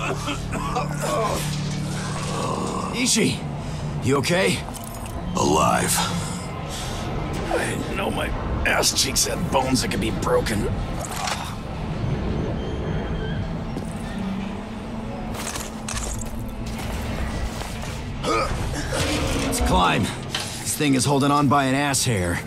Ishi, you okay? Alive. I didn't know my ass cheeks had bones that could be broken. Let's climb. This thing is holding on by an ass hair.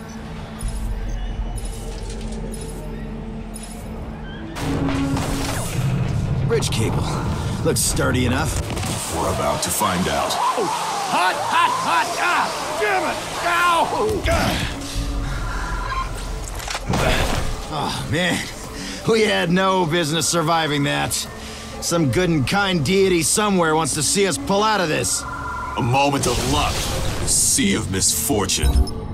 Bridge cable. Looks sturdy enough. We're about to find out. Hot, hot, hot! Ah! Damn it! Ow! Oh, man. We had no business surviving that. Some good and kind deity somewhere wants to see us pull out of this. A moment of luck. A sea of misfortune.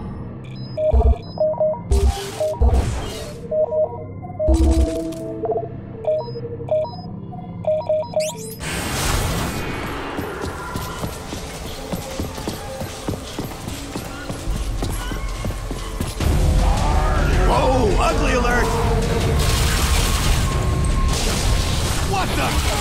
Whoa! Ugly alert! What the?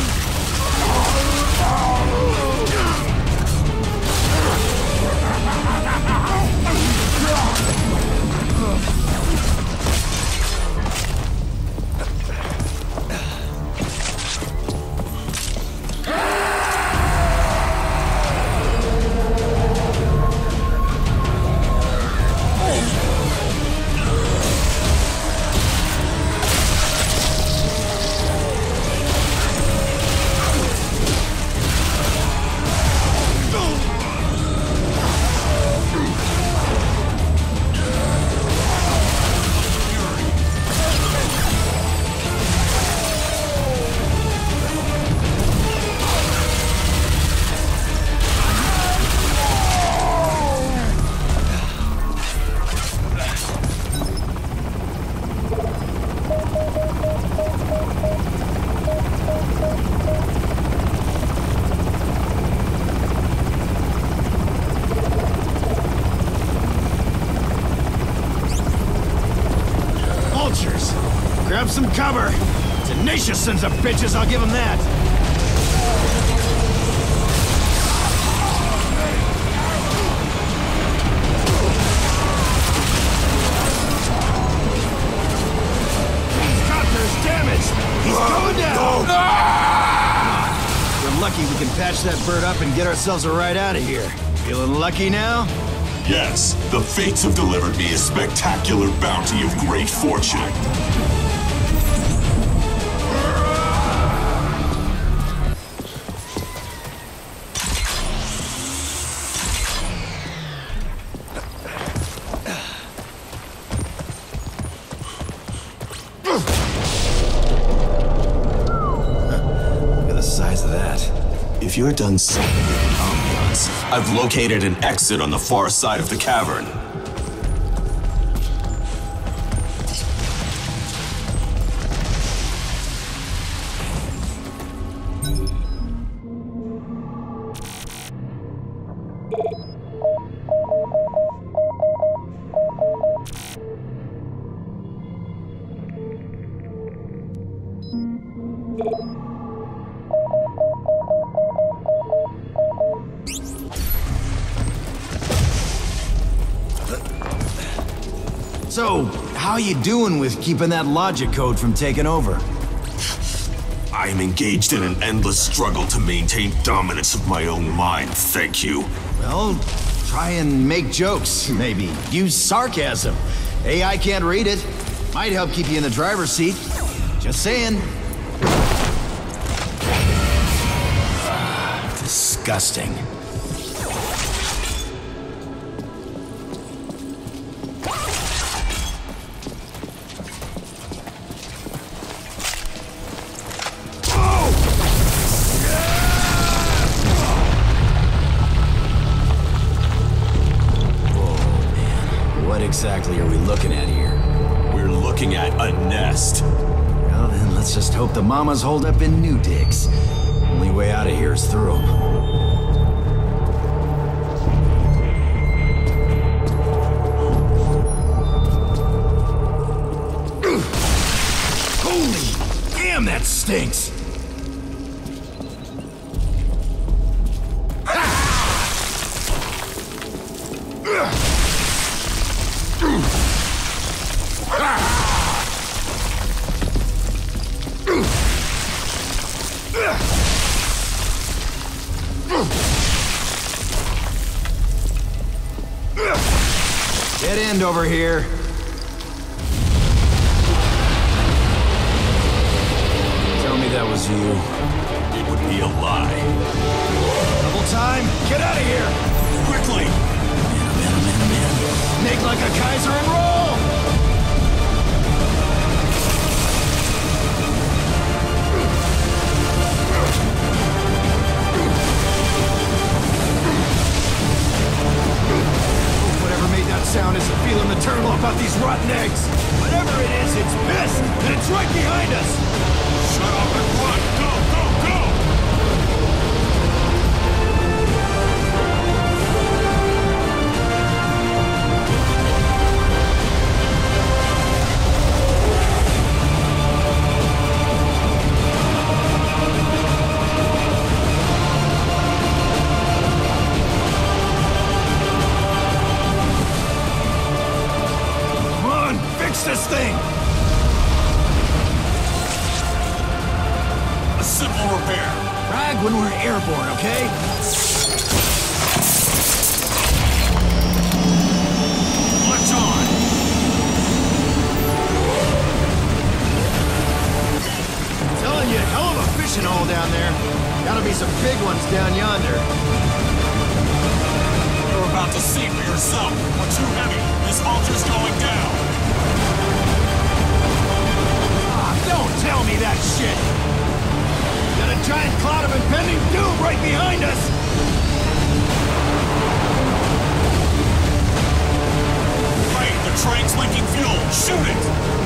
Grab some cover. Tenacious sons of bitches, I'll give them that. Copter's damaged. He's going down. We're lucky we can patch that bird up and get ourselves a ride out of here. Feeling lucky now? Yes, the fates have delivered me a spectacular bounty of great fortune. If you're done sucking in the ambiance, I've located an exit on the far side of the cavern. So, how you doing with keeping that logic code from taking over? I am engaged in an endless struggle to maintain dominance of my own mind, thank you. Well, try and make jokes, maybe. Use sarcasm. AI can't read it. Might help keep you in the driver's seat. Just saying. Disgusting. What exactly are we looking at here? We're looking at a nest. Well then, let's just hope the mamas hold up in New Dicks. Only way out of here is through them. Holy damn, that stinks! end over here. Tell me that was you. It would be a lie. Double time, get out of here! Quickly! Make like a Kaiser and roll! Whatever made that sound isn't feeling maternal about these rotten eggs. Whatever it is, it's pissed, and it's right behind us! Shut up and run! Go, go, go! This thing! A simple repair. Frag when we're airborne, okay? Latch on! Telling you, hell of a fishing hole down there. Gotta be some big ones down yonder. You're about to see for yourself. We're too heavy. This vulture's going down. Don't tell me that shit! Got a giant cloud of impending doom right behind us! Right, the train's leaking fuel. Shoot it!